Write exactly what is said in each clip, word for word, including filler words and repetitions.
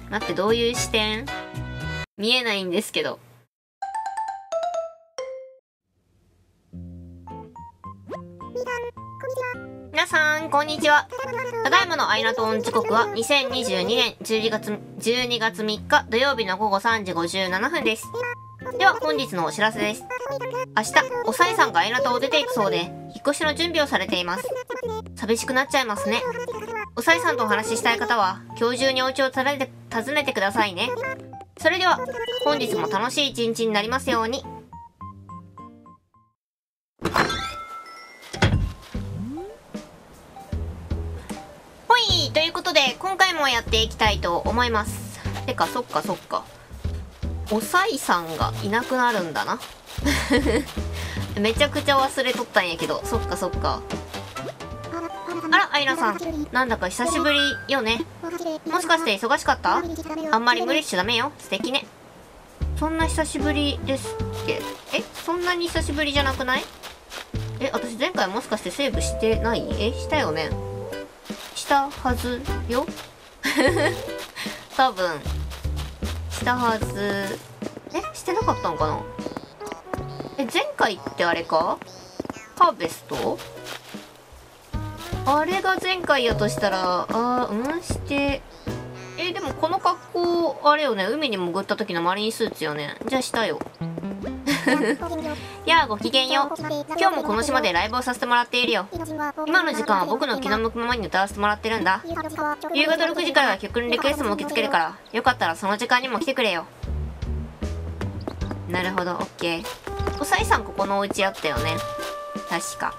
待って、どういう視点？見えないんですけど。皆さん、こんにちは。ただいまのアイナトーン時刻はにせんにじゅうにねんじゅうにがつ、じゅうにがつみっか土曜日の午後さんじごじゅうななふんです。では、本日のお知らせです。明日、おさえさんがアイナトを出ていくそうで、引っ越しの準備をされています。寂しくなっちゃいますね。おさえさんとお話ししたい方は、今日中にお家を訪ねて、訪ねてくださいね。それでは、本日も楽しい一日になりますように。ほい、ということで、今回もやっていきたいと思います。てか、そっかそっか。おさいさんがいなくなるんだな。めちゃくちゃ忘れとったんやけど、そっかそっか。あら、アイナさん。なんだか久しぶりよね。もしかして忙しかった？あんまり無理しちゃダメよ。素敵ね。そんな久しぶりですっけ？え、そんなに久しぶりじゃなくない？え、私前回もしかしてセーブしてない？え、したよね？したはずよ。多分。したはず。え、してなかったのかな？え、前回ってあれか？ハーベスト？あれが前回やとしたら、あー、うんして、え、でもこの格好、あれよね、海に潜った時のマリンスーツよね。じゃあしたよ。やあ、ごきげんよう。今日もこの島でライブをさせてもらっているよ。今の時間は僕の気の向くままに歌わせてもらってるんだ。夕方ろくじからは曲のリクエストも受け付けるから、よかったらその時間にも来てくれよ。なるほど、オッケー。おさいさんここのお家あったよね。確か。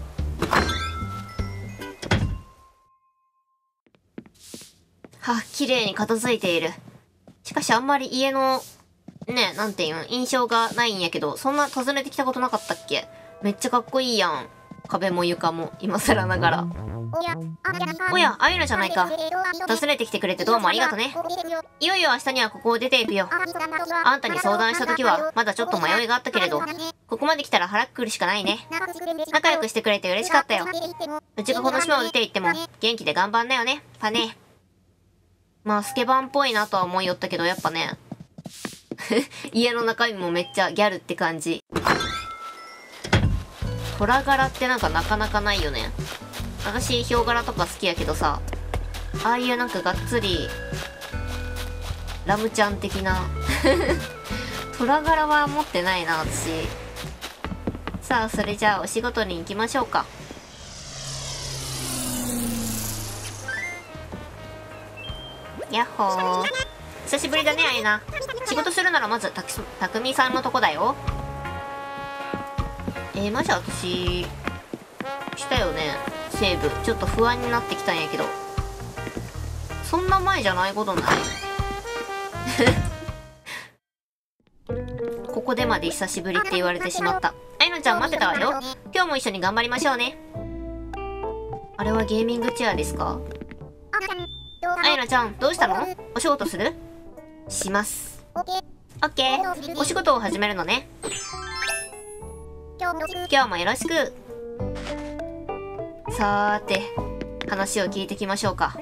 は、綺麗に片付いている。しかしあんまり家の、ね、なんていうん、印象がないんやけど、そんな訪ねてきたことなかったっけ？めっちゃかっこいいやん。壁も床も、今更ながら。おや、あゆなじゃないか。訪ねてきてくれてどうもありがとね。いよいよ明日にはここを出ていくよ。あんたに相談した時は、まだちょっと迷いがあったけれど、ここまで来たら腹くるしかないね。仲良くしてくれて嬉しかったよ。うちがこの島を出て行っても、元気で頑張んなよね、パネ。まあ、スケバンっぽいなとは思いよったけど、やっぱね。家の中身もめっちゃギャルって感じ。虎柄ってなんかなかなかないよね。私、ヒョウ柄とか好きやけどさ、ああいうなんかがっつり、ラムちゃん的な。虎柄は持ってないな、私。さあ、それじゃあお仕事に行きましょうか。やっほー。久しぶりだね、あゆな。仕事するならまずたくたくみさんのとこだよ。えー、マジ私したよね、セーブ。ちょっと不安になってきたんやけど、そんな前じゃないことない？ここでまで久しぶりって言われてしまった。あゆなちゃん待ってたわよ。今日も一緒に頑張りましょうね。あれはゲーミングチェアですか？あゆなちゃんどうしたの？お仕事する？します。オッケー。お仕事を始めるのね。今日もよろしく。さーて、話を聞いてきましょうか。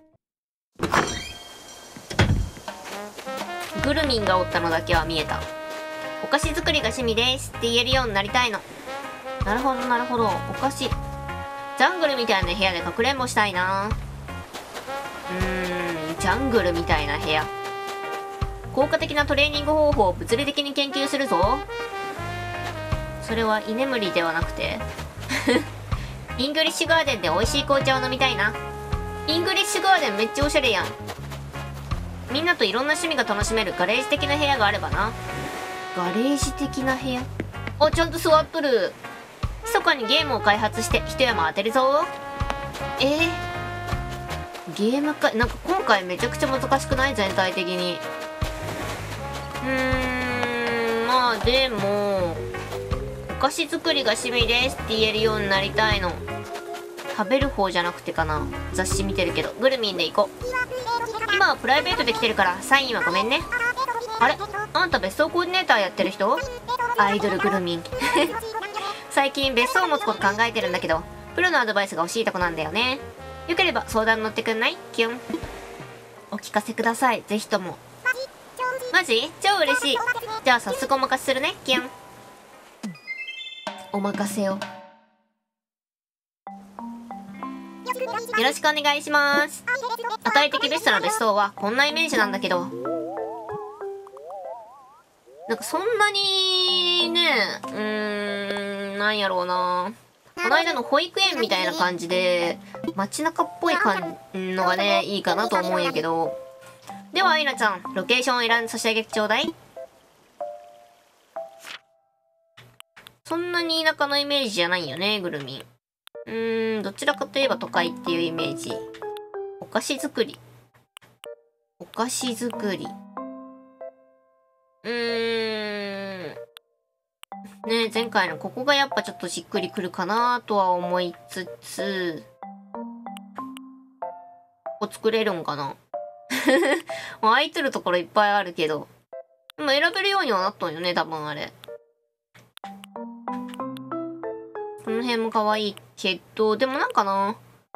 グルミンがおったのだけは見えた。お菓子作りが趣味ですって言えるようになりたいの。なるほどなるほど、お菓子。ジャングルみたいな部屋でかくれんぼしたいな。うーん、ジャングルみたいな部屋。効果的なトレーニング方法を物理的に研究するぞ。それは居眠りではなくてイングリッシュガーデンで美味しい紅茶を飲みたいな。イングリッシュガーデンめっちゃおしゃれやん。みんなといろんな趣味が楽しめるガレージ的な部屋があればな。ガレージ的な部屋？あ、ちゃんと座っとる。密かにゲームを開発して一山当てるぞ。えー、ゲームか。なんか今回めちゃくちゃ難しくない？全体的に。うーん、まあでもお菓子作りが趣味ですって言えるようになりたいの。食べる方じゃなくてかな。雑誌見てるけど。グルミンで行こう。今はプライベートで来てるからサインはごめんね。あれ、あんた別荘コーディネーターやってる人？アイドルグルミン。最近別荘を持つこと考えてるんだけど、プロのアドバイスが欲しいとこなんだよね。よければ相談乗ってくんない？キュン。 お聞かせください。ぜひとも。マジ？超嬉しい。じゃあ早速お任せするね、キュン。お任せを。よろしくお願いします。与え的ベストな別荘はこんなイメージなんだけど。なんかそんなにね、うーん、なんやろうな。この間の保育園みたいな感じで、街中っぽい感じのがね、いいかなと思うんやけど。では、アイナちゃん、ロケーションを選んで差し上げてちょうだい。そんなに田舎のイメージじゃないよね、ぐるみん。うーん、どちらかといえば都会っていうイメージ。お菓子作り。お菓子作り。うーん。ね、前回のここがやっぱちょっとしっくりくるかなとは思いつつ、ここ作れるんかなもう空いてるところいっぱいあるけど。でも選べるようにはなったんよね、多分あれ。この辺も可愛いけど、でもなんかな。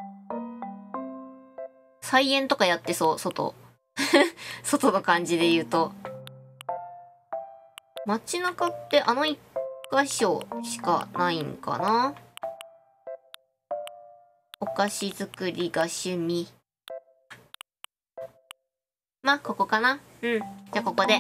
菜園とかやってそう、外。外の感じで言うと。街中ってあの一箇所しかないんかな。お菓子作りが趣味。まあ、ここかな。うん。じゃあここで。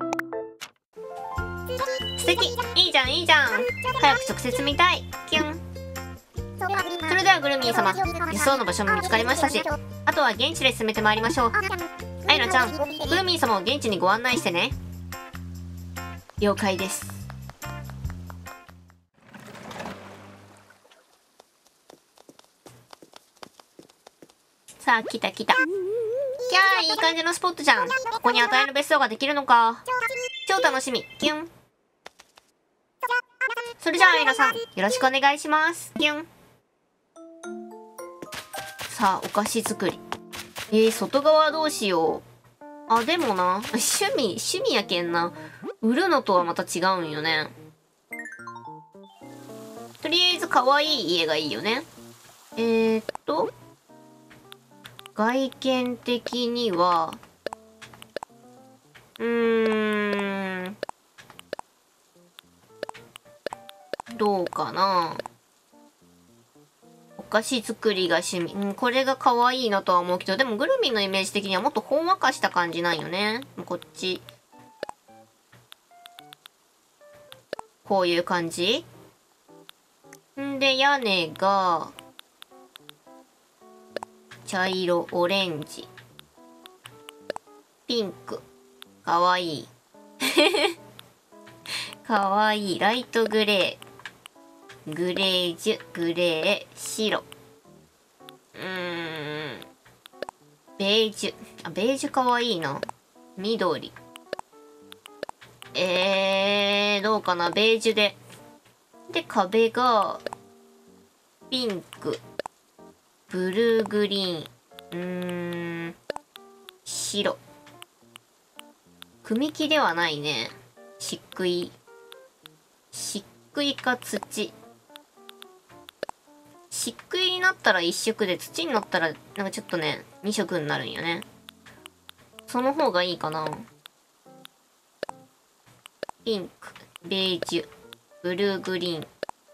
素敵！いいじゃん、いいじゃん！早く直接見たい！キュン！それではグルミン様、輸送の場所も見つかりましたし、あとは現地で進めてまいりましょう。アイナちゃん、グルミン様を現地にご案内してね。了解です。さあ、来た来た。キャー、いい感じのスポットじゃん。ここに与える別荘ができるのか。超楽しみ。キュン。それじゃあ、アイナさん、よろしくお願いします。キュン。さあ、お菓子作り。えー、外側どうしよう。あ、でもな、趣味、趣味やけんな。売るのとはまた違うんよね。とりあえず可愛い家がいいよね。えーっと、外見的には、うーん、どうかな。お菓子作りが趣味。うん、これが可愛いなとは思うけど、でもグルミンのイメージ的にはもっとほんわかした感じなんよね。こっち。こういう感じ。んで、屋根が、茶色、オレンジ、ピンク。かわいい。かわいい。ライトグレー。グレージュ、グレー、白。うーん。ベージュ。あ、ベージュかわいいな。緑。えー、どうかな。ベージュで。で、壁が、ピンク。ブルーグリーン。うーん。白。組木ではないね。漆喰。漆喰か土。漆喰になったら一色で、土になったら、なんかちょっとね、二色になるんよね。その方がいいかな。ピンク、ベージュ、ブルーグリーン。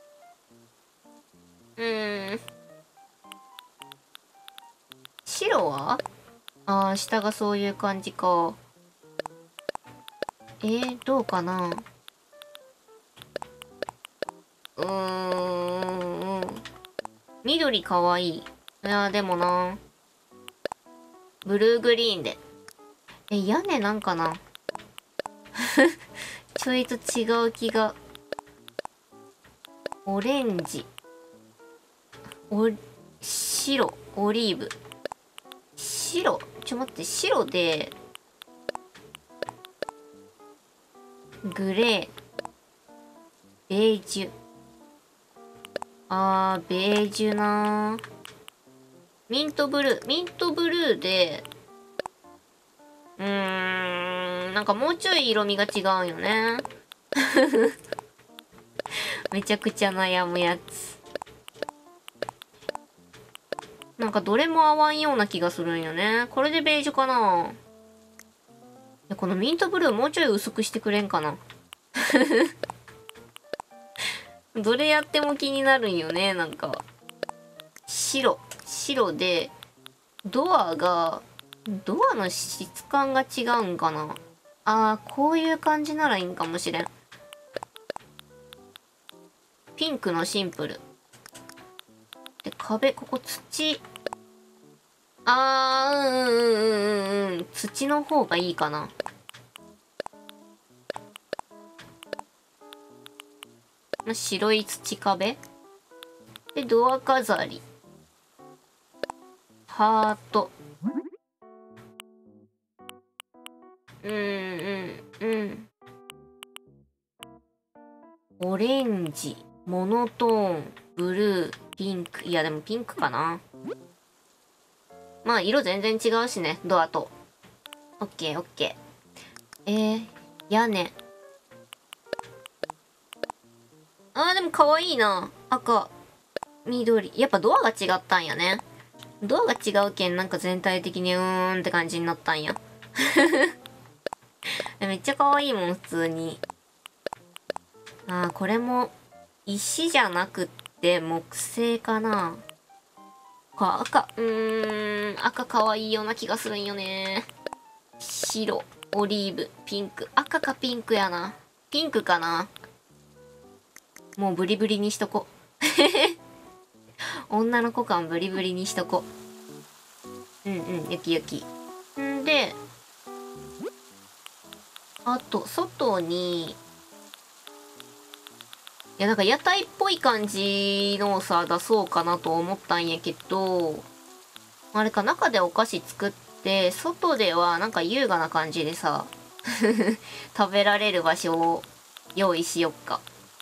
うーん。白は？ああ、下がそういう感じか。えー、どうかな。うーん。緑かわいい。いやーでもな。ブルーグリーンで。え、屋根なんかなちょいと違う気が。オレンジ。お、白。オリーブ。白。ちょ待って、白で、グレー。ベージュ。あー、ベージュなー。ミントブルー。ミントブルーで、うーん、なんかもうちょい色味が違うよね。めちゃくちゃ悩むやつ。 なんかどれも合わんような気がするんよね。これでベージュかな。このミントブルーもうちょい薄くしてくれんかな。どれやっても気になるんよね。なんか白白でドアがドアの質感が違うんかな。あー、こういう感じならいいんかもしれん。ピンクのシンプルで、壁ここ土、あー、うんうんうんうん、土の方がいいかな。白い土壁で、ドア飾り、ハート、うんうんうん、オレンジ、モノトーン、ブルー、ピンク。いやでもピンクかな。まあ色全然違うしね、ドアと。オッケーオッケー。えー、屋根。あーでも可愛いな。赤、緑。やっぱドアが違ったんやね。ドアが違うけんなんか全体的にうーんって感じになったんや。めっちゃ可愛いもん普通に。あーこれも石じゃなくって木製かな。か赤、うーん赤可愛いような気がするんよね。白、オリーブ、ピンク。赤かピンクやな。ピンクかな。もうブリブリにしとこ。女の子感ブリブリにしとこ。うんうん、よきよき。んで、あと、外に、いや、なんか屋台っぽい感じのさ、出そうかなと思ったんやけど、あれか、中でお菓子作って、外ではなんか優雅な感じでさ、食べられる場所を用意しよっか。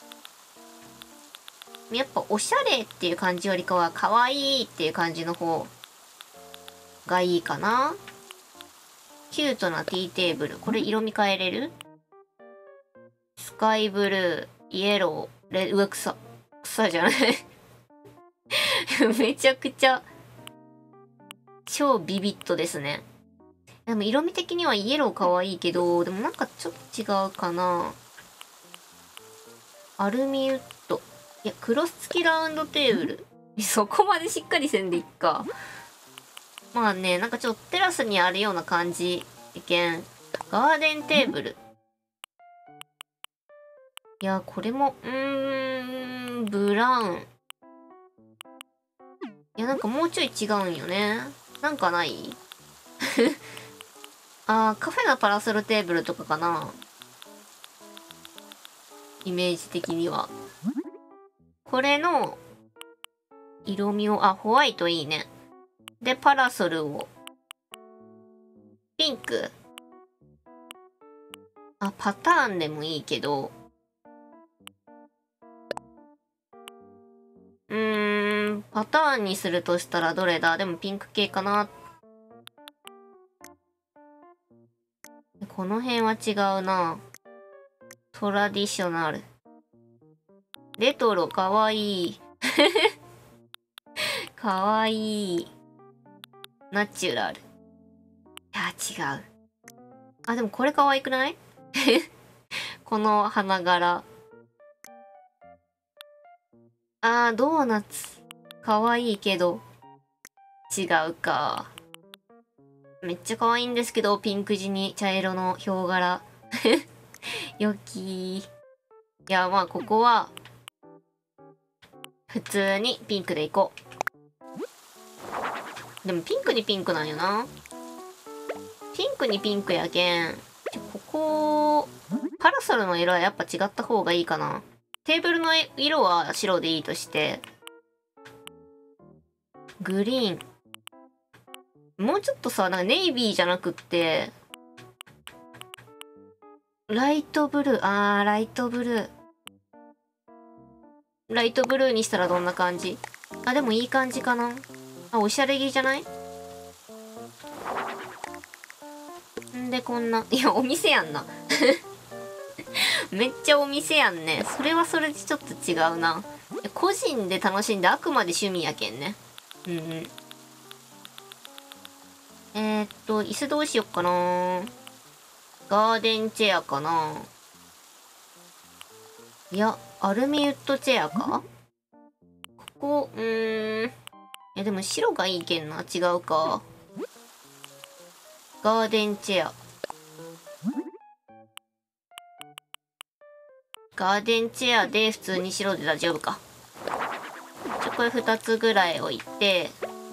やっぱおしゃれっていう感じよりかは可愛いっていう感じの方がいいかな。キュートなティーテーブル。これ色味変えれる？スカイブルー、イエロー、レ、うわ、草。草じゃない。めちゃくちゃ、超ビビットですね。でも色味的にはイエロー可愛いけど、でもなんかちょっと違うかな。アルミウッド。いや、クロス付きラウンドテーブル。そこまでしっかりせんでいっか。まあね、なんかちょっとテラスにあるような感じ。いけん。ガーデンテーブル。いや、これも、うーん、ブラウン。いや、なんかもうちょい違うんよね。なんかないあー、カフェのパラソルテーブルとかかな。イメージ的には。これの、色味を、あ、ホワイトいいね。で、パラソルを。ピンク。あ、パターンでもいいけど。うーん、パターンにするとしたらどれだ？でもピンク系かな。この辺は違うな。トラディショナル。レトロかわいい。かわいい。ナチュラル。いや、違う。あ、でもこれかわいくない？この花柄。あー、ドーナツ。かわいいけど。違うか。めっちゃ可愛いんですけど、ピンク地に茶色のヒョウ柄。よきー。いや、まあ、ここは、普通にピンクでいこう。でもピンクにピンクなんよな。ピンクにピンクやけん。ここ、パラソルの色はやっぱ違った方がいいかな。テーブルの色は白でいいとして。グリーン。もうちょっとさ、なんかネイビーじゃなくって、ライトブルー。あー、ライトブルー。ライトブルーにしたらどんな感じ？あ、でもいい感じかな。あ、おしゃれ着じゃない？んでこんな、いや、お店やんな。めっちゃお店やんね。それはそれでちょっと違うな。個人で楽しんであくまで趣味やけんね。うんうん。 えー、っと、椅子どうしよっかな。ガーデンチェアかな。いや、アルミウッドチェアか。ここ、うーん。いや、でも白がいいけんな。違うか。ガーデンチェア。ガーデンチェアで普通に白で大丈夫か。じゃ、これふたつぐらい置いて、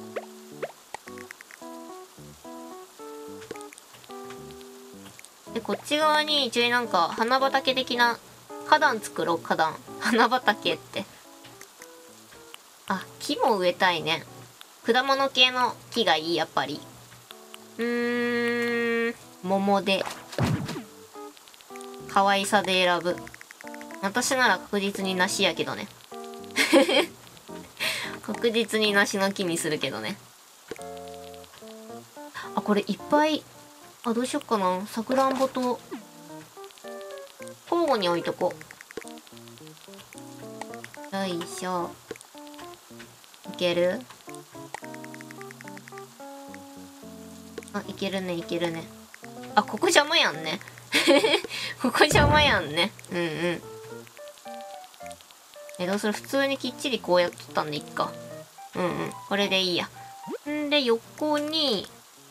で、こっち側に一応なんか花畑的な花壇作ろう、花壇。花畑って。あ、木も植えたいね。果物系の木がいい、やっぱり。うーん、桃で。可愛さで選ぶ。私なら確実に梨やけどね。確実に梨の木にするけどね。あ、これいっぱい。あ、どうしよっかな。さくらんぼと、交互に置いとこう。よいしょ。いける？あ、いけるね、いけるね。あ、ここ邪魔やんね。ここ邪魔やんね。うんうん。え、どうする？普通にきっちりこうやっとったんでいっか。うんうん。これでいいや。んで、横に、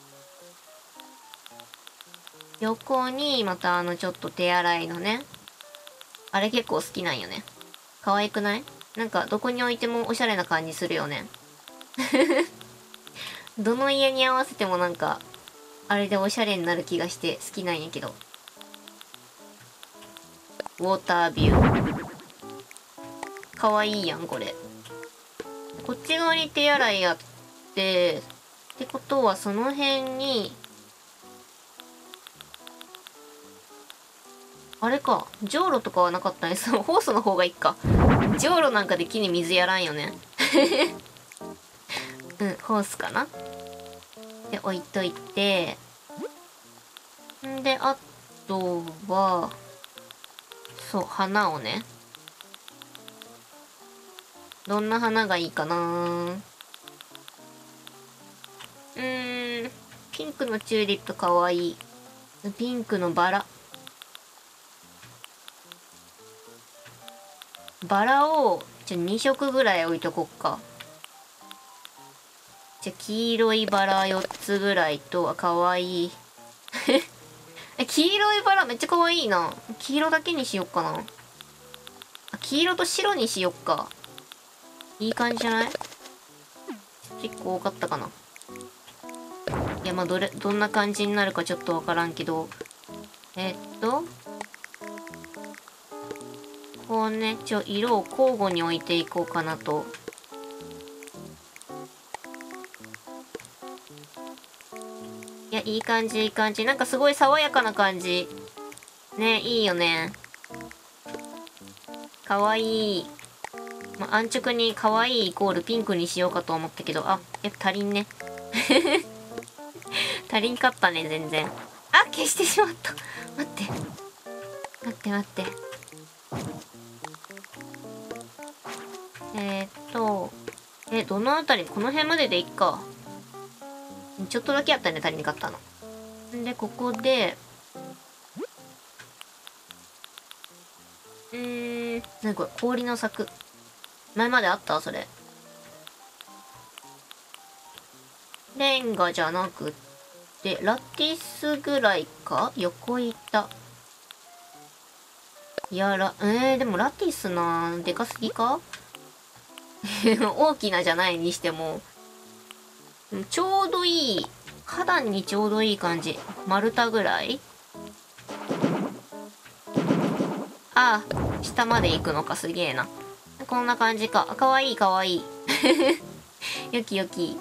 横に、またあの、ちょっと手洗いのね。あれ結構好きなんよね。可愛くない？なんか、どこに置いてもおしゃれな感じするよね。どの家に合わせてもなんか、あれでおしゃれになる気がして好きなんやけど。ウォータービュー。かわいいやん、これ。こっち側に手洗いあって、ってことはその辺に、あれか、じょうろとかはなかったね。そのホースの方がいいか。じょうろなんかで木に水やらんよね。うん、ホースかな。で、置いといて、んで、あとは、そう、花をね。どんな花がいいかな。うーん、ピンクのチューリップかわいい。ピンクのバラ。バラを、じゃに色ぐらい置いとこっか。じゃ黄色いバラよっつぐらいと、はかわいい。え、黄色いバラめっちゃかわいいな。黄色だけにしよっかな。あ、黄色と白にしよっか。いい感じじゃない？結構多かったかな。いや、まあ、どれ、どんな感じになるかちょっとわからんけど。えっと、こうね、ちょ、色を交互に置いていこうかなと。いや、いい感じ、いい感じ。なんかすごい爽やかな感じ。ね、いいよね。かわいい。まあ、安直に可愛いイコールピンクにしようかと思ったけど、あ、やっぱ足りんね。足りんかったね、全然。あ、消してしまった。待って。待って待って。えー、っと、え、どのあたり？この辺まででいっか。ちょっとだけやったね、足りなかったの。んで、ここで、うーん、なにこれ、氷の柵。前まであった？それ。レンガじゃなくって、ラティスぐらいか？横板。いや、ら、えー、でもラティスな、でかすぎか？大きなじゃないにしても、ちょうどいい。花壇にちょうどいい感じ。丸太ぐらい？ああ、下まで行くのか、すげえな。こんな感じか。かわいいかわいい。よきよき。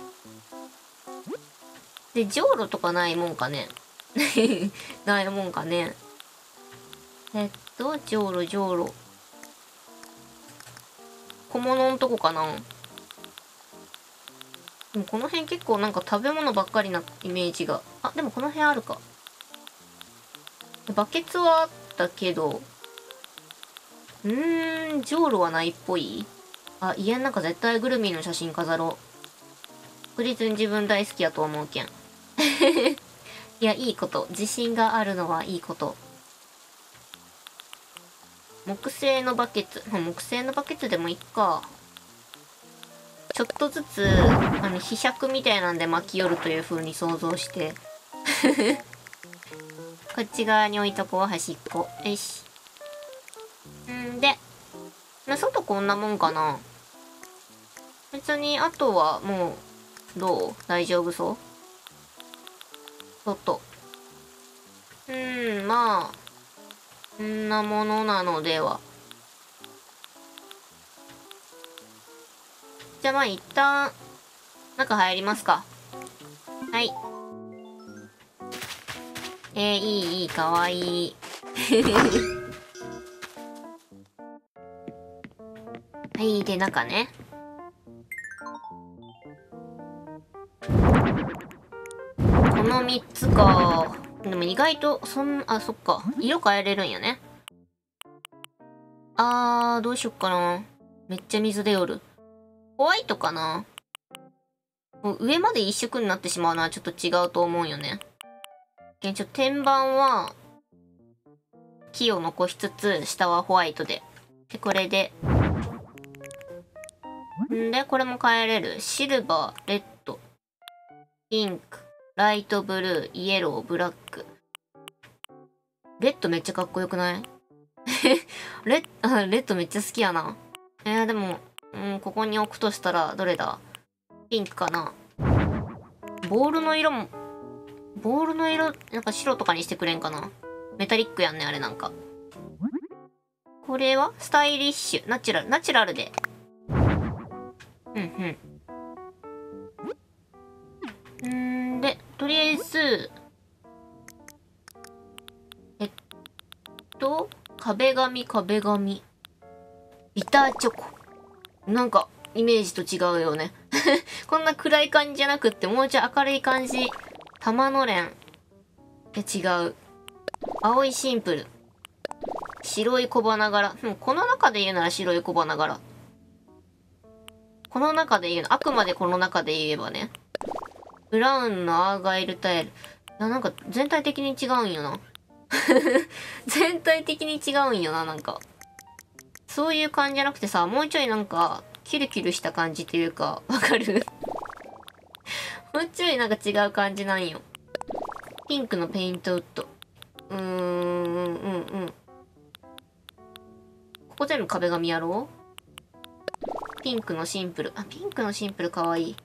で、じょうろとかないもんかね。ないもんかね。えっと、じょうろじょうろ。小物んとこかな。でもこの辺結構なんか食べ物ばっかりなイメージが。あ、でもこの辺あるか。バケツはあったけど。うーん、じょうろはないっぽい。あ、家の中絶対グルミーの写真飾ろう。確実に自分大好きやと思うけん。 いや、いいこと。自信があるのはいいこと。木製のバケツ。木製のバケツでもいいか。ちょっとずつ、あの、ひしゃくみたいなんで巻き寄るという風に想像して。こっち側に置いとこう、端っこ。よし。んで、まあ、外こんなもんかな。別に、あとはもう、どう？大丈夫そう？外。うーん、まあ、こんなものなのでは。じゃあまあ一旦、中入りますか。はい。えー、いい、いい、かわいい。はい、で、中ね。このみっつか。でも意外と、そん、あ、そっか。色変えれるんやね。あー、どうしよっかな。めっちゃ水でよる。ホワイトかな。もう上まで一色になってしまうのはちょっと違うと思うよね。ちょっと天板は、木を残しつつ、下はホワイトで。で、これで。んで、これも変えれる。シルバー、レッド、ピンク、ライトブルー、イエロー、ブラック。レッドめっちゃかっこよくない？レッ、あ、レッドめっちゃ好きやな。えー、でも、うん、ここに置くとしたら、どれだ？ピンクかな。ボールの色も、ボールの色、なんか白とかにしてくれんかな。メタリックやんね、あれなんか。これはスタイリッシュ、ナチュラル、ナチュラルで。うんうん。んーで、とりあえず、えっと、壁紙、壁紙。ビターチョコ。なんか、イメージと違うよね。こんな暗い感じじゃなくって、もうちょい明るい感じ。玉のれん。え、違う。青いシンプル。白い小花柄。うん、この中で言うなら白い小花柄。この中で言うの、あくまでこの中で言えばね。ブラウンのアーガイルタイル。いや、なんか全体的に違うんよな。全体的に違うんよな、なんか。そういう感じじゃなくてさ、もうちょいなんか、キルキルした感じというか、わかる？もうちょいなんか違う感じなんよ。ピンクのペイントウッド。うーん、うん、うん。ここ全部壁紙やろう？ピンクのシンプル。あ、ピンクのシンプルかわいい。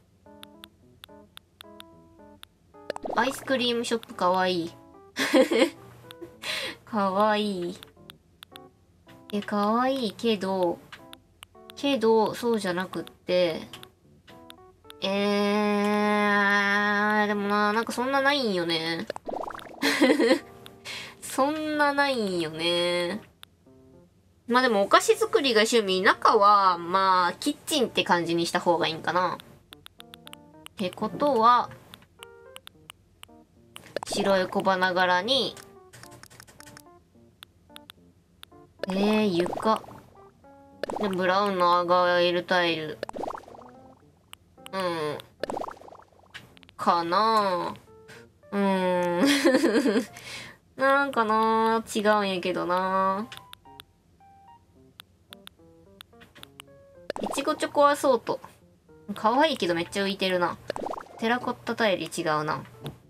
アイスクリームショップかわいい。かわいい。え、かわいいけど、けど、そうじゃなくって、えー、でもな、なんかそんなないんよね。そんなないんよね。まあでもお菓子作りが趣味、中は、まあ、キッチンって感じにした方がいいんかな。ってことは、白い小花柄に、えー、床。で、ブラウンのアガイルタイル。うん。かなぁ。うーん。なんかなぁ、違うんやけどなぁ。いちごチョコアソート。可愛いけどめっちゃ浮いてるな。テラコッタタイル違うな。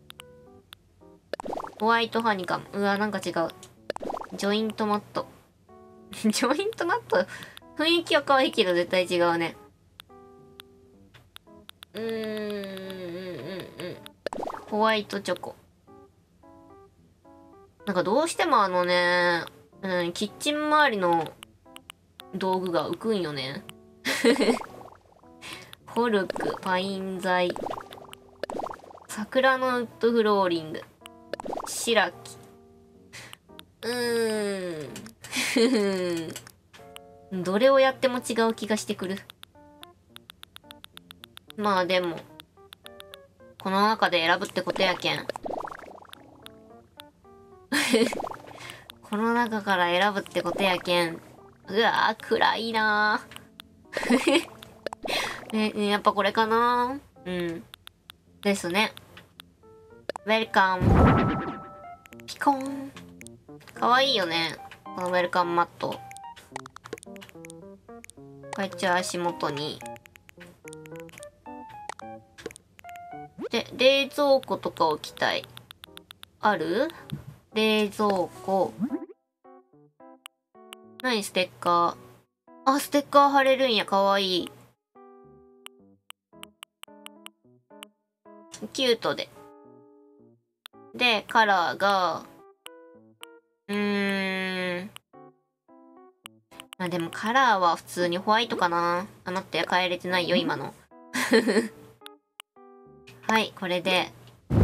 ホワイトハニカム。うわ、なんか違う。ジョイントマット。ジョイントマット、雰囲気は可愛いけど絶対違うね。うーん、うん、うん、うん。ホワイトチョコ。なんかどうしてもあのね、うん、キッチン周りの道具が浮くんよね。コルク、パイン材。桜のウッドフローリング。白木。うーん。どれをやっても違う気がしてくる。まあでも、この中で選ぶってことやけん。この中から選ぶってことやけん。うわー、暗いなー。ね、やっぱこれかなー。うん。ですね。 ウェルカム。ピコーン。かわいいよね。このウェルカムマット。これ一応足元に。で、冷蔵庫とか置きたい。ある？冷蔵庫。何ステッカー。あ、ステッカー貼れるんや。かわいい。キュートで。で、カラーが、うーん。まあでもカラーは普通にホワイトかな。あ、待って、変えれてないよ、今の。はい、これで。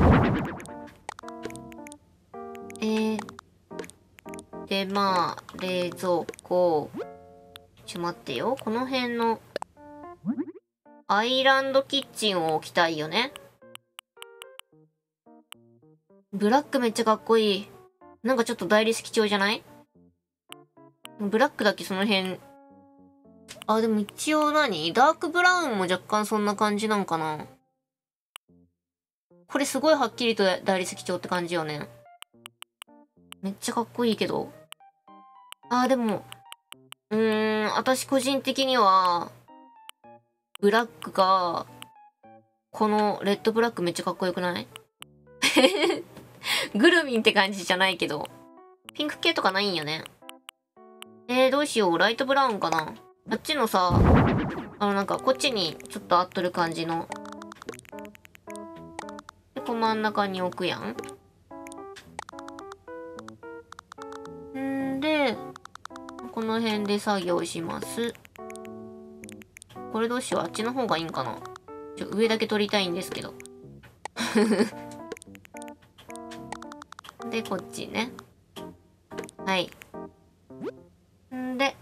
えー、で、まあ、冷蔵庫。ちょ、待ってよ。この辺の、アイランドキッチンを置きたいよね。ブラックめっちゃかっこいい。なんかちょっと大理石調じゃない？ブラックだけその辺。あ、でも一応何？ダークブラウンも若干そんな感じなんかな。これすごいはっきりと大理石調って感じよね。めっちゃかっこいいけど。あーでも、うーん、私個人的には、ブラックが、このレッドブラックめっちゃかっこよくない？グルミンって感じじゃないけど。ピンク系とかないんよね。えー、どうしよう。ライトブラウンかな。あっちのさ、あのなんかこっちにちょっと合っとる感じの。で、こう真ん中に置くやん。んで、この辺で作業します。これどうしよう。あっちの方がいいんかな。ちょ、上だけ取りたいんですけど。で、こっちね。はい。んで、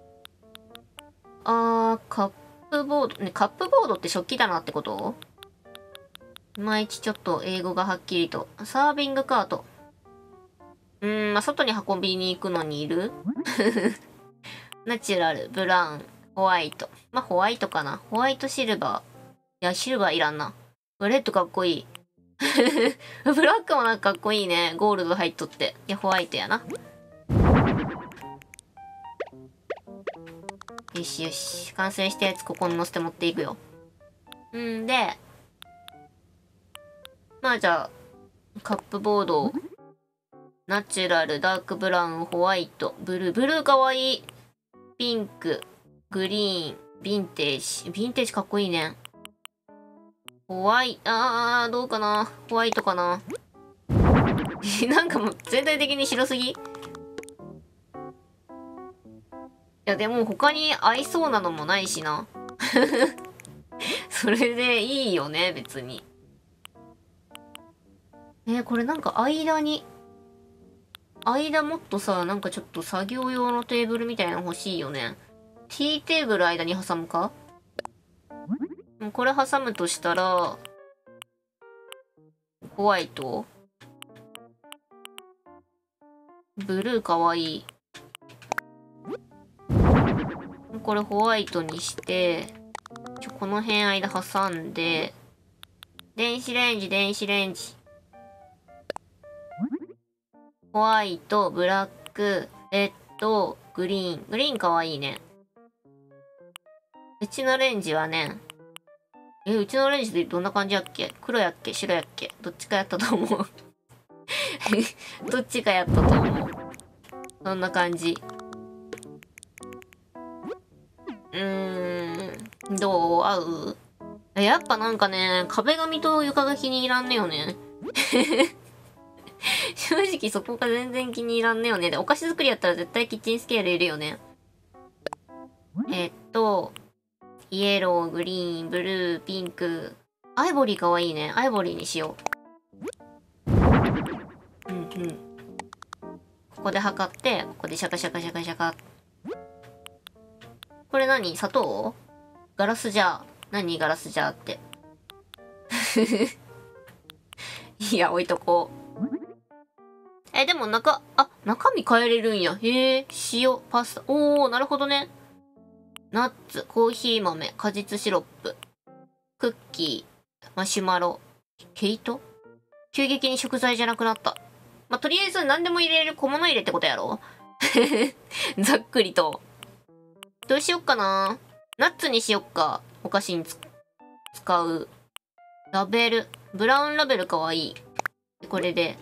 あー、カップボード、ね、カップボードって食器棚ってこと？いまいちちょっと英語がはっきりと。サービングカート。うーん、まあ、外に運びに行くのにいるナチュラル、ブラウン、ホワイト。まあ、ホワイトかな。ホワイトシルバー。いや、シルバーいらんな。レッドかっこいい。ブラックもなんかかっこいいね。ゴールド入っとって。いや、ホワイトやな。よしよし。完成したやつここに乗せて持っていくよ。んで、まあじゃあ、カップボード、ナチュラル、ダークブラウン、ホワイト、ブルー。ブルーかわいい。ピンク、グリーン、ヴィンテージ。ヴィンテージかっこいいね。ホワイト、あー、どうかな。ホワイトかな。なんかもう全体的に白すぎ。いや、でも他に合いそうなのもないしな。それでいいよね、別に。えー、これなんか間に、間もっとさ、なんかちょっと作業用のテーブルみたいなの欲しいよね。ティーテーブル間に挟むか？これ挟むとしたら、ホワイト？ブルーかわいい。これホワイトにして、ちょ、この辺間挟んで、電子レンジ、電子レンジ。ホワイト、ブラック、レッド、グリーン。グリーンかわいいね。うちのレンジはね、え、うちのレンジでどんな感じやっけ？黒やっけ？白やっけ？どっちかやったと思う。どっちかやったと思う。そんな感じ。うーん。どう？合う？やっぱなんかね、壁紙と床が気に入らんねよね。正直そこが全然気に入らんねよね。で、お菓子作りやったら絶対キッチンスケールいるよね。えっと、イエロー、グリーン、ブルー、ピンク。アイボリーかわいいね。アイボリーにしよう。うんうん。ここで測って、ここでシャカシャカシャカシャカ。これ何？砂糖？ガラスジャー。何ガラスジャーって。いや、置いとこう。え、でも中、あ、中身変えれるんや。へえ、塩、パスタ。おー、なるほどね。ナッツ、コーヒー豆、果実シロップ、クッキー、マシュマロ、毛糸？ 急激に食材じゃなくなった。まあ、とりあえず何でも入れる小物入れってことやろざっくりと。どうしよっかな。ナッツにしよっか。お菓子につ使う。ラベル。ブラウンラベルかわいい。これで。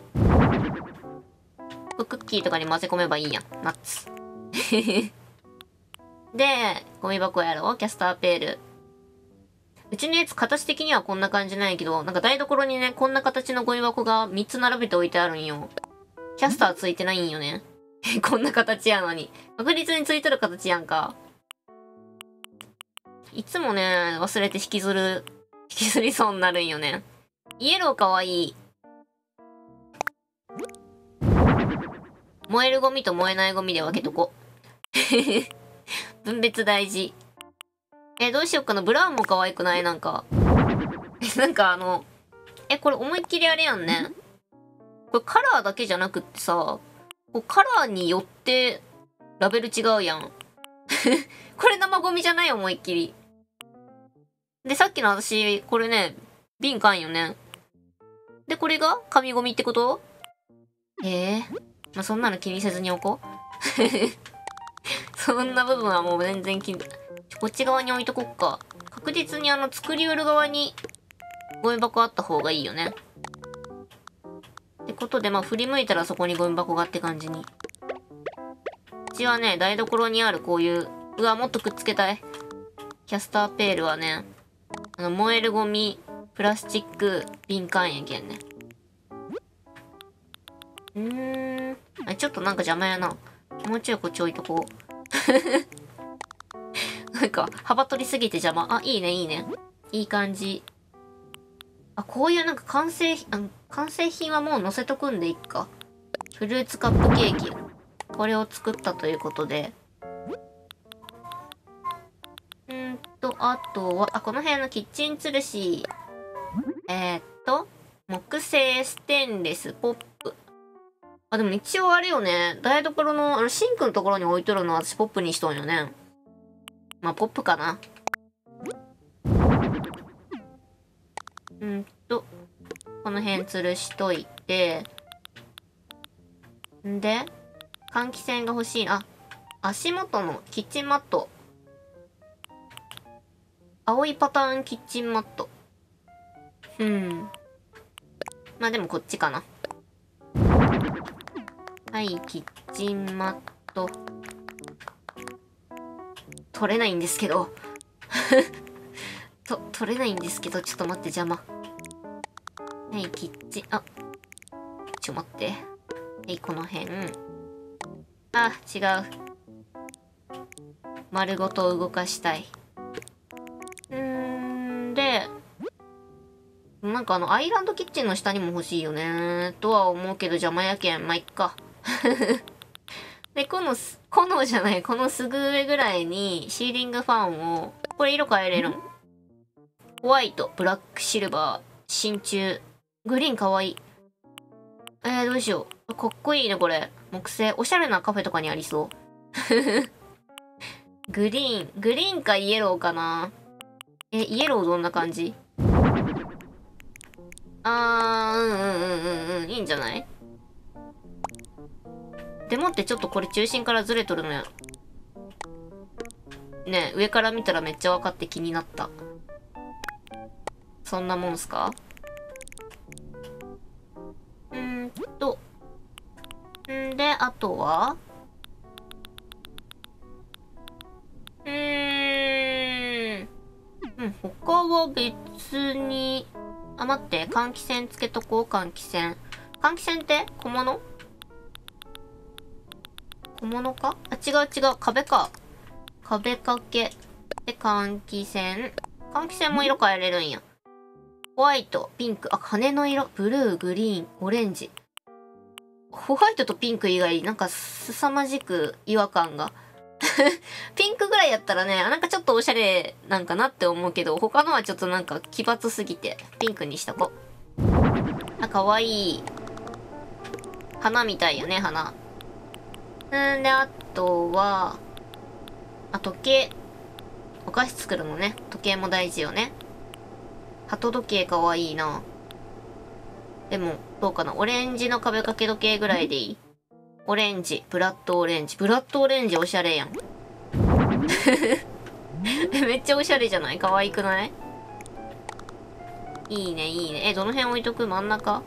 クッキーとかに混ぜ込めばいいやん。ナッツ。で、ゴミ箱やろキャスターペール。うちのやつ形的にはこんな感じなんやけど、なんか台所にね、こんな形のゴミ箱がみっつ並べて置いてあるんよ。キャスターついてないんよね。こんな形やのに。確実についてる形やんか。いつもね、忘れて引きずる、引きずりそうになるんよね。イエローかわいい。燃えるゴミと燃えないゴミで分けとこ。分別大事。え、どうしよっかな。ブラウンも可愛くない？なんか。なんかあの、え、これ思いっきりあれやんね。これカラーだけじゃなくってさ、こうカラーによってラベル違うやん。これ生ゴミじゃない思いっきり。で、さっきの私、これね、瓶缶よね。で、これが紙ゴミってこと？ええー。まあ、そんなの気にせずに置こう。そんな部分はもう全然気に、こっち側に置いとこっか。確実にあの作り売る側にゴミ箱あった方がいいよね。ってことで、まあ振り向いたらそこにゴミ箱がって感じに。うちはね、台所にあるこういう、うわ、もっとくっつけたい。キャスターペールはね、あの燃えるゴミ、プラスチック、瓶缶やけんね。うーん。あ、ちょっとなんか邪魔やな。もうちょいこっち置いとこう。なんか、幅取りすぎて邪魔。あ、いいね、いいね。いい感じ。あ、こういうなんか完成、あ完成品はもう載せとくんでいっか。フルーツカップケーキ。これを作ったということで。んーと、あとは、あ、この辺のキッチン吊るし。えー、っと、木製ステンレスポップ。あ、でも一応あれよね。台所の、あの、シンクのところに置いとるのは私ポップにしとんよね。まあ、ポップかな。うんと、この辺吊るしといて。んで、換気扇が欲しい。あ、足元のキッチンマット。青いパターンキッチンマット。うん。まあでもこっちかな。はい、キッチンマット。取れないんですけど。と、取れないんですけど、ちょっと待って、邪魔。はい、キッチン、あ。ちょ、待って。はい、この辺。あ、違う。丸ごと動かしたい。うーん、で、なんかあの、アイランドキッチンの下にも欲しいよね。とは思うけど邪魔やけん。まあ、いっか。で、この、このじゃない、このすぐ上ぐらいにシーリングファンを、これ色変えれるん。ホワイト、ブラック、シルバー、真鍮、グリーンかわいい。えー、どうしよう。かっこいいね、これ。木製。おしゃれなカフェとかにありそう。グリーン。グリーンかイエローかな。え、イエローどんな感じ？あー、うんうんうんうんうん。いいんじゃない？でもってちょっとこれ中心からずれとるのよ。ねえ、上から見たらめっちゃ分かって気になった。そんなもんすか？うーんと。んで、あとはうーん。うん、他は別に。あ、待って。換気扇つけとこう、換気扇。換気扇って小物？小物か？あ、違う違う。壁か。壁掛け。で、換気扇。換気扇も色変えれるんや。ホワイト、ピンク。あ、羽の色。ブルー、グリーン、オレンジ。ホワイトとピンク以外、なんか凄まじく違和感が。ピンクぐらいやったらね、なんかちょっとおしゃれなんかなって思うけど、他のはちょっとなんか奇抜すぎて、ピンクにしとこ。あ、かわいい。花みたいよね、花。んで、あとは、あ、時計。お菓子作るのね。時計も大事よね。鳩時計かわいいな。 でも、どうかな。オレンジの壁掛け時計ぐらいでいい？オレンジ。ブラッドオレンジ。ブラッドオレンジおしゃれやん。めっちゃおしゃれじゃない？可愛くない？いいね、いいね。え、どの辺置いとく？真ん中？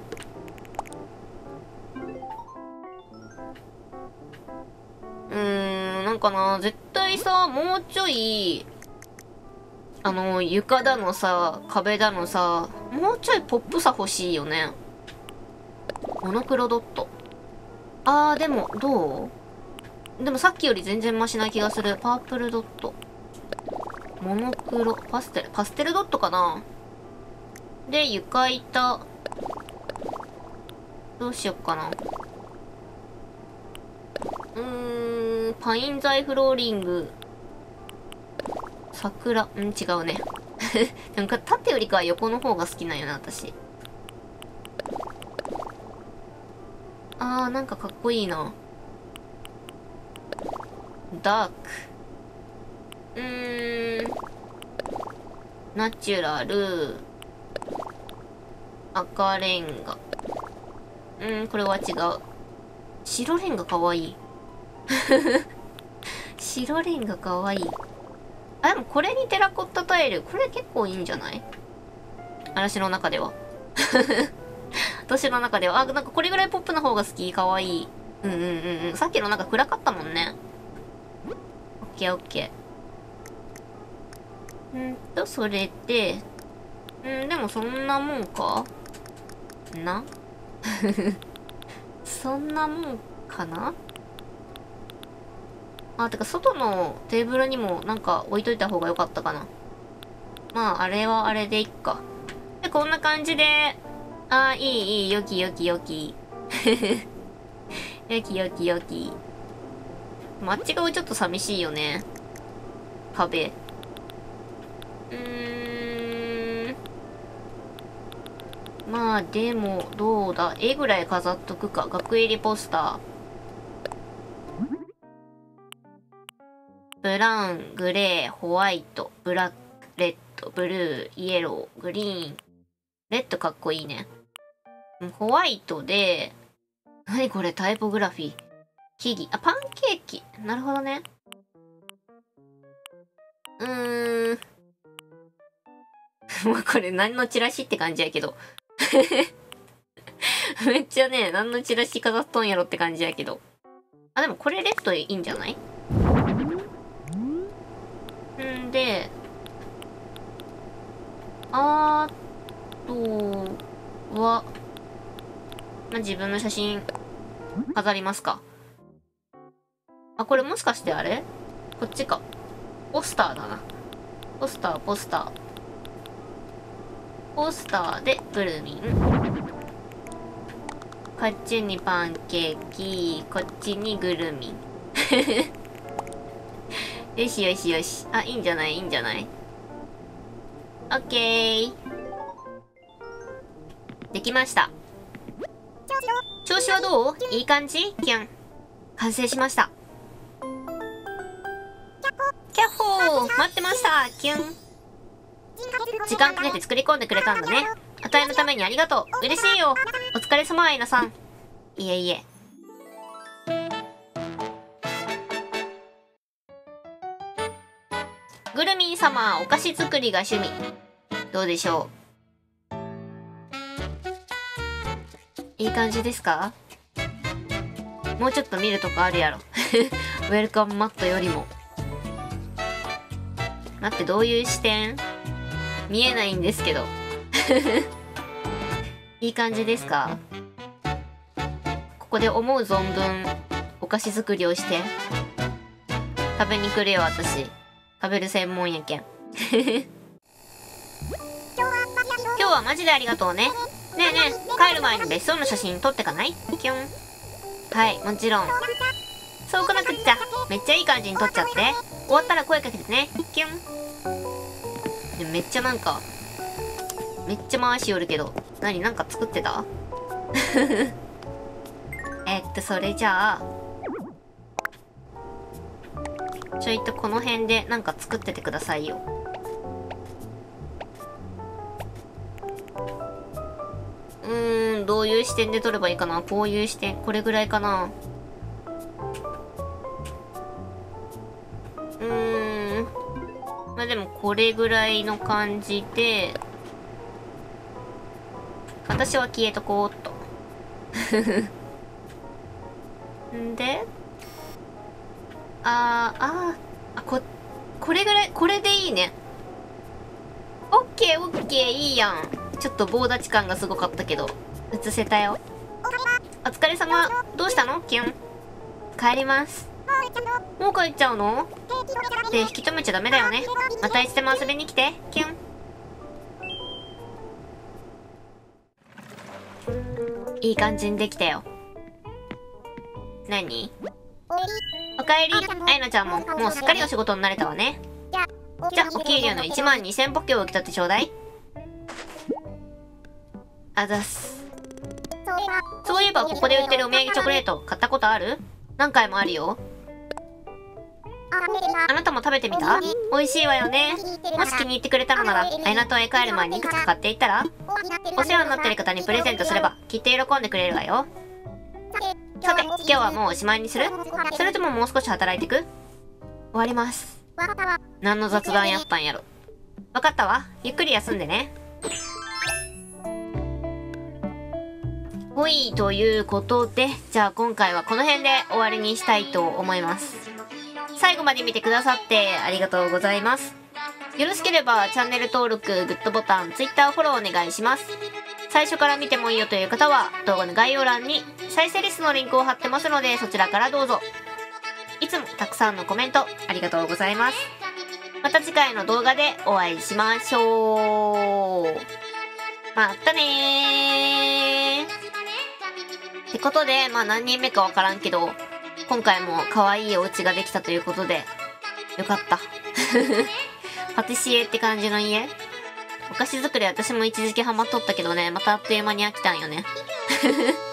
うーん、なんかな、絶対さ、もうちょい、あの、床だのさ、壁だのさ、もうちょいポップさ欲しいよね。モノクロドット。あー、でも、どう？でもさっきより全然マシな気がする。パープルドット。モノクロ、パステル、パステルドットかな？で、床板。どうしよっかな。うーん、パイン材フローリング。桜、ん、違うね。なんか縦よりかは横の方が好きなんよな、私。あー、なんかかっこいいな。ダーク。うーん。ナチュラル。赤レンガ。うーん、これは違う。白レンガかわいい。白レンガかわいい。あ、でもこれにテラコッタタイル。これ結構いいんじゃない？私の中では。私の中では。あ、なんかこれぐらいポップな方が好き。かわいい。うんうんうんうん。さっきのなんか暗かったもんね。オッケーオッケー。んと、それで、んでもそんなもんかな。そんなもんかな。あ、てか外のテーブルにもなんか置いといた方が良かったかな。まあ、あれはあれでいっか。で、こんな感じで、あ、いいいい、よきよきよき。よきよきよき。あっち側ちょっと寂しいよね。壁。うーん。まあ、でも、どうだ。絵ぐらい飾っとくか。額入りポスター。ブラウン、グレー、ホワイト、ブラック、レッド、ブルー、イエロー、グリーン。レッドかっこいいね。ホワイトで、何これタイポグラフィー。木々。あ、パンケーキ。なるほどね。うーん。もうこれ何のチラシって感じやけど。めっちゃね、何のチラシ飾っとんやろって感じやけど。あ、でもこれレッドいいんじゃない？んで、あとは、まあ、自分の写真飾りますか。あ、これもしかしてあれ？こっちか。ポスターだな。ポスター、ポスター。ポスターでブルミン。こっちにパンケーキ、こっちにグルミン。よしよしよし。あ、いいんじゃない？いいんじゃない？オッケー。できました。調子はどう？いい感じ？キュン。完成しました。キャッホー！待ってました！キュン。時間かけて作り込んでくれたんだね。あたいのためにありがとう。嬉しいよ。お疲れ様、アイナさん。いえいえ。グルミン様、お菓子作りが趣味。どうでしょう？いい感じですか？もうちょっと見るとこあるやろ。ウェルカムマットよりも。待って、どういう視点？見えないんですけど。いい感じですか？ここで思う存分お菓子作りをして食べに来るよ。私食べる専門やけん。今日はマジでありがとうね。ねえねえ、帰る前に別荘の写真撮ってかない？キュン。はい、もちろん。そうこなくっちゃ。めっちゃいい感じに撮っちゃって。終わったら声かけてね。キュン。でめっちゃなんかめっちゃ回しよるけど、何なんか作ってた？えっとそれじゃあちょいとこの辺でなんか作っててくださいよ。 うーん、どういう視点で撮ればいいかな。こういう視点、これぐらいかな。うーん。まあでもこれぐらいの感じで、私は消えとこうっと。んで、あー、あー、あ、こ、これぐらい、これでいいね。オッケーオッケー、いいやん。ちょっと棒立ち感がすごかったけど、映せたよ。お疲れ様。どうしたのキュン。帰ります。もう帰っちゃうのって引き止めちゃダメだよね。またいつでも遊びに来て、キュン。いい感じにできたよ。何？おかえり。あいなちゃんも、もうすっかりお仕事になれたわね。じゃ、お給料のいちまんにせんポケを受け取ってちょうだい。あざっす。そういえば、ここで売ってるお土産チョコレート、買ったことある？何回もあるよ。あなたも食べてみた？美味しいわよね。もし気に入ってくれたのなら、あいなとへ帰る前にいくつか買っていったら？お世話になってる方にプレゼントすれば、きっと喜んでくれるわよ。さて、今日はもうおしまいにする？それとももう少し働いてく？終わります。何の雑談やったんやろ。わかったわ。ゆっくり休んでね。ほい、ということで、じゃあ今回はこの辺で終わりにしたいと思います。最後まで見てくださってありがとうございます。よろしければチャンネル登録、グッドボタン、Twitter フォローお願いします。最初から見てもいいよという方は動画の概要欄に再生リストのリンクを貼ってますのでそちらからどうぞ。いつもたくさんのコメントありがとうございます。また次回の動画でお会いしましょう。またねー。ってことで、まあ何人目かわからんけど、今回も可愛いお家ができたということで、よかった。パティシエって感じの家？お菓子作り私も一時期ハマっとったけどね、またあっという間に飽きたんよね。